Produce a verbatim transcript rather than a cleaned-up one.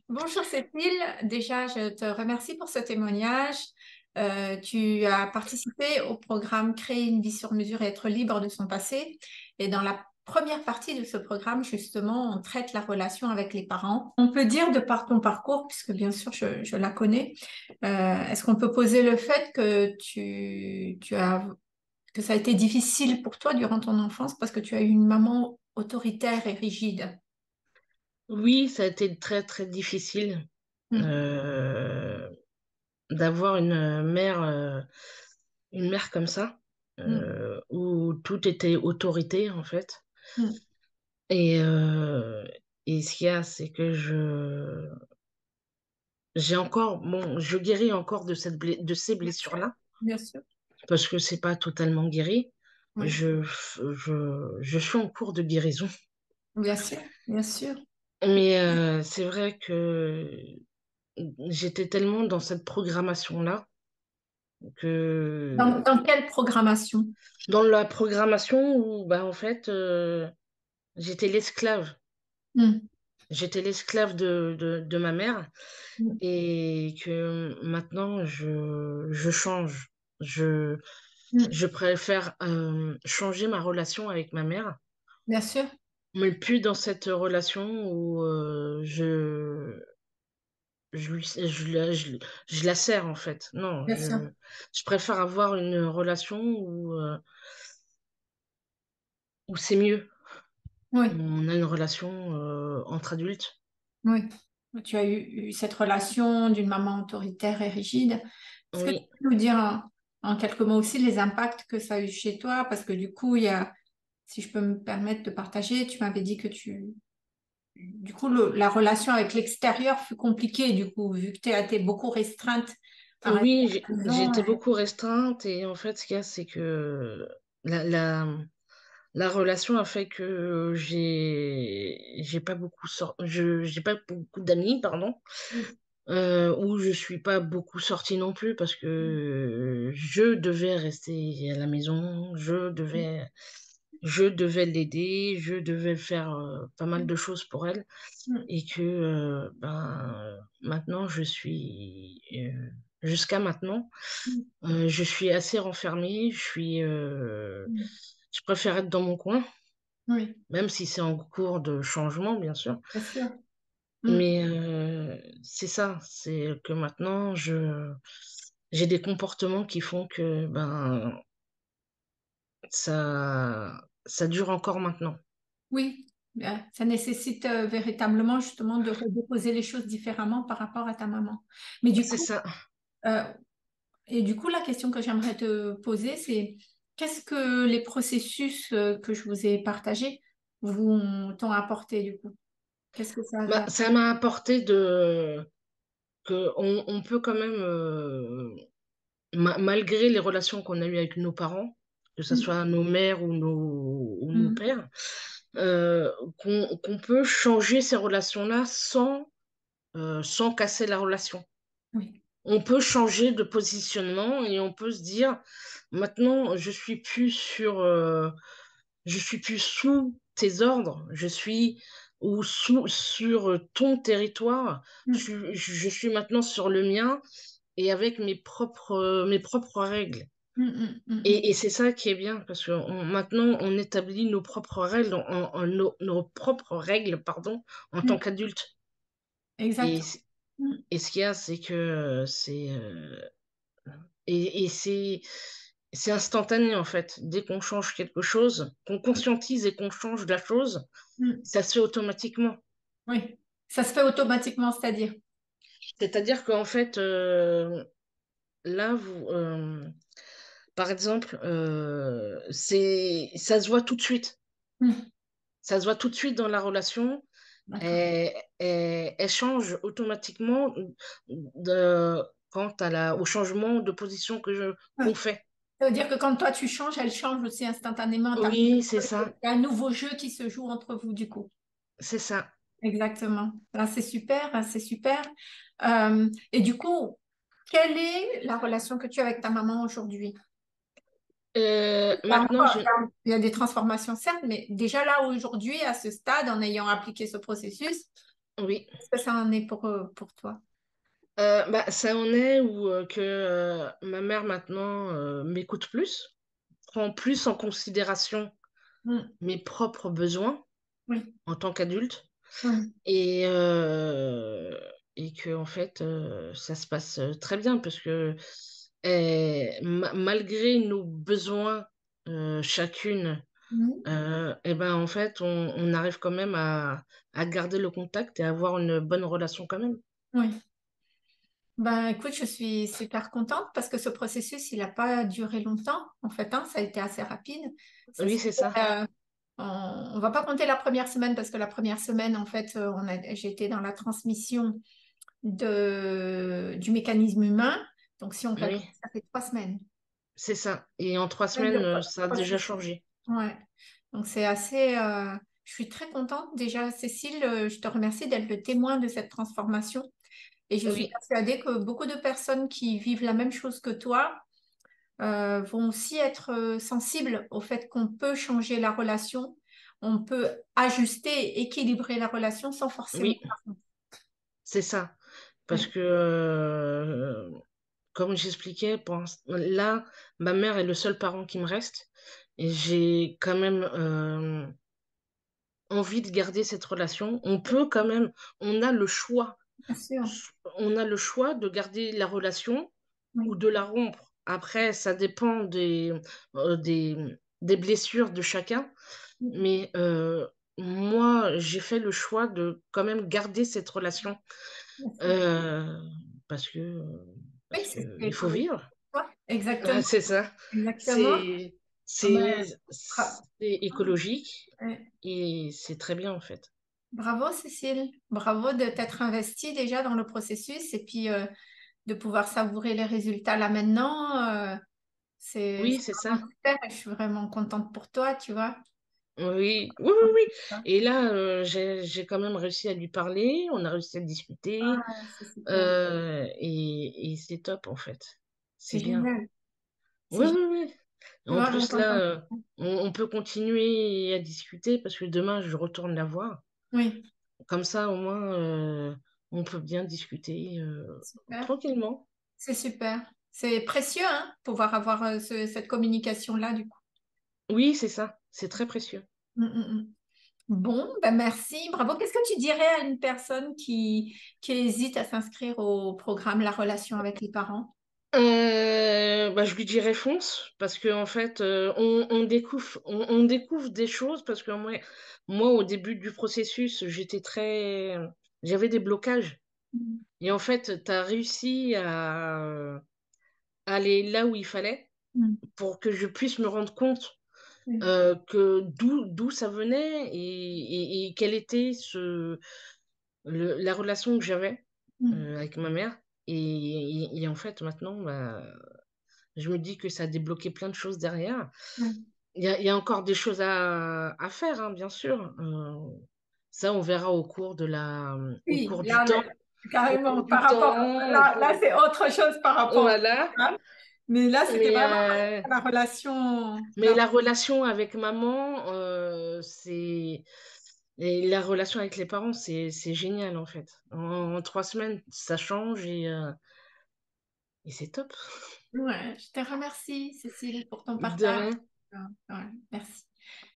Bonjour Cécile, déjà je te remercie pour ce témoignage. Euh, tu as participé au programme Créer une vie sur mesure et être libre de son passé. Et dans la première partie de ce programme, justement, on traite la relation avec les parents. On peut dire de par ton parcours, puisque bien sûr je, je la connais, euh, est-ce qu'on peut poser le fait que tu, tu as, que ça a été difficile pour toi durant ton enfance parce que tu as eu une maman autoritaire et rigide? Oui, ça a été très très difficile Hmm, euh, d'avoir une mère, euh, une mère comme ça, hmm, euh, où tout était autorité en fait. hmm. Et, euh, et ce qu'il y a, c'est que je j'ai encore, bon, je guéris encore de cette ble- de ces Bien sûr, blessures-là bien sûr. parce que c'est pas totalement guéri. Oui, Je, je, je suis en cours de guérison. bien sûr, bien sûr. Mais euh, c'est vrai que j'étais tellement dans cette programmation-là Dans, que dans quelle programmation? dans la programmation où bah en fait euh, j'étais l'esclave Hmm, j'étais l'esclave de, de, de ma mère hmm, et que maintenant je je change je hmm. je préfère euh, changer ma relation avec ma mère, Bien sûr, mais plus dans cette relation où euh, je je, lui- je, la, je, je la sers en fait. Non, bien sûr. je, je préfère avoir une relation où, euh, où c'est mieux. Oui, On a une relation euh, entre adultes. oui. Tu as eu, eu cette relation d'une maman autoritaire et rigide. Est-ce que tu Oui, peux nous dire en, en quelques mots aussi les impacts que ça a eu chez toi? Parce que du coup, il y a, si je peux me permettre de partager, tu m'avais dit que tu, du coup, le- la relation avec l'extérieur fut compliquée, du coup, vu que tu as été beaucoup restreinte à rester oui, à j'ai la j'ai maison. été beaucoup restreinte et en fait, ce qu'il y a, c'est que la, la, la relation a fait que j'ai j'ai pas beaucoup sor- je j'ai pas beaucoup d'amis, pardon, Oui, euh, où je suis pas beaucoup sortie non plus parce que je devais rester à la maison, je devais je devais l'aider, je devais faire euh, pas mal de choses pour elle oui, et que euh, ben maintenant je suis euh, jusqu'à maintenant oui, euh, je suis assez renfermée, je suis euh, oui, je préfère être dans mon coin, oui, même si c'est en cours de changement bien sûr, bien sûr. Mm. mais euh, c'est ça, c'est que maintenant je j'ai des comportements qui font que ben ça ça dure encore maintenant. Oui, bien. Ça nécessite euh, véritablement justement de redéposer les choses différemment par rapport à ta maman. Mais du C'est coup, ça. euh, et du coup, la question que j'aimerais te poser, c'est qu'est-ce que les processus euh, que je vous ai partagés vous t'ont apporté du coup? Qu'est-ce que ça avait Bah, apporté? ça m'a apporté de que on, on peut quand même euh, ma- malgré les relations qu'on a eues avec nos parents, que ce Mm, soit nos mères ou nos, ou nos mm, pères, euh, qu'on qu'on peut changer ces relations-là sans, euh, sans casser la relation. oui, On peut changer de positionnement et on peut se dire, maintenant, je suis plus sur, euh, je suis plus sous tes ordres, je suis ou sous, sur ton territoire, je, mm, suis- je suis maintenant sur le mien et avec mes propres, mes propres règles. mm, mm, mm, mm. Et, et c'est ça qui est bien, parce que on- maintenant, on établit nos propres règles, en, en- nos, nos propres règles, pardon, en tant Mm. qu'adulte. Et, Exactement. c- Mm, et ce qu'il y a, c'est que euh, c'est euh, et, et c'est c'est instantané en fait. Dès qu'on change quelque chose, qu'on conscientise et qu'on change la chose, mm. ça se fait automatiquement. Oui, ça se fait automatiquement, c'est-à-dire. C'est-à-dire qu'en fait, euh, là, vous, euh, par exemple, euh, c'est ça se voit tout de suite. Mm. Ça se voit tout de suite dans la relation. D'accord. Elle, elle- elle change automatiquement de, quant à la, au changement de position que je, Ouais. qu'on fait. Ça veut dire que quand toi tu changes, elle change aussi instantanément. T'as- Oui, c'est Il ça, y a un nouveau jeu qui se joue entre vous, du coup. c'est ça. Exactement. Ah, c'est super, ah, c'est super. Euh, et du coup, quelle est la relation que tu as avec ta maman aujourd'hui? Euh, Il y a maintenant, encore- je, il y a des transformations, certes, mais déjà là, aujourd'hui, à ce stade, en ayant appliqué ce processus, Oui. Est-ce que ça en est pour, euh, pour toi? Euh, bah, ça en est où euh, que euh, ma mère maintenant euh, m'écoute plus, prend plus en considération Mm. mes propres besoins Oui, en tant qu'adulte oui, et, euh, et que en fait euh, ça se passe euh, très bien parce que eh, ma- malgré nos besoins euh, chacune, mm, euh, et ben en fait on, on arrive quand même à, à garder le contact et à avoir une bonne relation quand même. oui. Ben, écoute, je suis super contente parce que ce processus, il n'a pas duré longtemps. En fait, hein, ça a été assez rapide. Ça Oui, se c'est fait, ça. euh, on, on va pas compter la première semaine parce que la première semaine, en fait, euh, on a, j'ai été dans la transmission de, du mécanisme humain. Donc, si on calcule, Oui, ça fait trois semaines. c'est ça. Et en trois Semaines de semaines, euh, ça a déjà processus. changé. Ouais. Donc, c'est assez. euh, je suis très contente. Déjà, Cécile, euh, je te remercie d'être le témoin de cette transformation. Et je suis Oui, persuadée que beaucoup de personnes qui vivent la même chose que toi euh, vont aussi être euh, sensibles au fait qu'on peut changer la relation, on peut ajuster, équilibrer la relation sans forcément. oui, c'est ça. Parce Ouais, que, euh, comme j'expliquais, pour l'inst- là, ma mère est le seul parent qui me reste. Et j'ai quand même euh, envie de garder cette relation. On peut quand même, on a le choix. bien sûr. On a le choix de garder la relation ou Oui. de la rompre. Après, ça dépend des, euh, des, des blessures de chacun. Mais euh, moi, j'ai fait le choix de quand même garder cette relation Bien sûr. euh, parce que, Oui, parce c'est ce que qui il est faut correct vivre. pour toi. Ah, Exactement. c'est ça. Exactement. C'est, Ah ben, c'est, bra- c'est écologique ouais. et c'est très bien en fait. Bravo, Cécile. Bravo de t'être investie déjà dans le processus et puis euh, de pouvoir savourer les résultats là maintenant. euh, c'est Oui, c'est c'est ça. vraiment super et je suis vraiment contente pour toi, tu vois. Oui, oui, oui, oui. Et là, euh, j'ai, j'ai quand même réussi à lui parler. On a réussi à discuter Ah, c'est super. euh, et, et c'est top en fait. C'est C'est bien. génial. Oui, C'est génial. oui, oui. Je suis En vraiment plus, là, contente. euh, on, on peut continuer à discuter parce que demain, je retourne la voir. Oui, Comme ça, au moins, euh, on peut bien discuter euh, super. tranquillement. C'est super. C'est précieux, hein, pouvoir avoir euh, ce- cette communication-là, du coup. Oui, c'est ça. C'est très précieux. Mm, mm, mm. Bon, ben merci, bravo. Qu'est-ce que tu dirais à une personne qui, qui hésite à s'inscrire au programme La relation avec les parents? Euh, bah, je lui dirais fonce parce que en fait euh, on, on découvre on, on découvre des choses parce que moi, moi au début du processus j'étais très j'avais des blocages Mm, et en fait tu as réussi à aller là où il fallait mm, pour que je puisse me rendre compte mm, euh, que d'où d'où ça venait et, et, et quelle était ce le- la relation que j'avais mm, euh, avec ma mère et, et- et en fait maintenant bah, je me dis que ça a débloqué plein de choses derrière. mm. Il y a, il y a encore des choses à, à faire, hein, bien sûr. Euh, ça, on verra au cours de la, au Oui, cours du là, temps. le- Au carrément, cours par du rapport, temps, au là, cours là, du- c'est autre chose par rapport au Voilà. programme. Mais là, c'était Mais, vraiment euh, la relation. mais La... la relation avec maman, euh, c'est... Et la relation avec les parents, c'est, c'est génial, en fait. En, en trois semaines, ça change et, euh, et c'est top. Ouais, je te remercie, Cécile, pour ton De partage. rien. Ouais, merci.